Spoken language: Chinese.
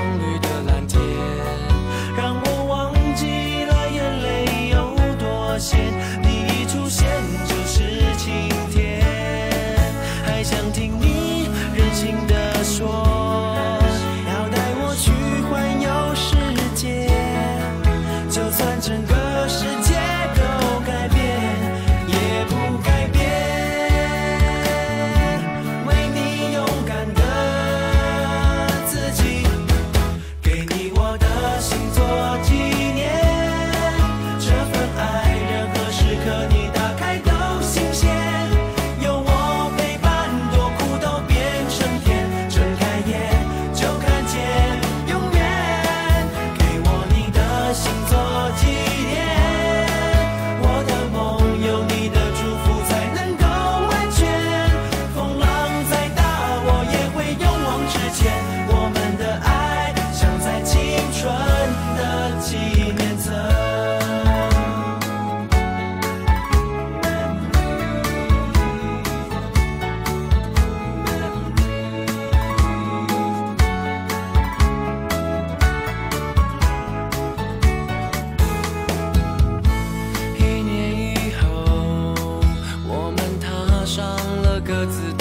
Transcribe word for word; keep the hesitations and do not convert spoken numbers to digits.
绿的蓝天，让我忘记了眼泪有多咸。你一出现就是晴天，还想听你任性的说，要带我去环游世界，就算整个世界都改变，也不改变。为你勇敢的自己，给你我的心做纪念。这份爱，任何时刻你打开都新鲜。有我陪伴，多苦都变成甜。睁开眼就看见永远，给我你的心做纪念。我的梦有你的祝福才能够完全。风浪再大，我也会勇往直前。我们的爱像在青春的纪念册。一年以后，我们踏上了各自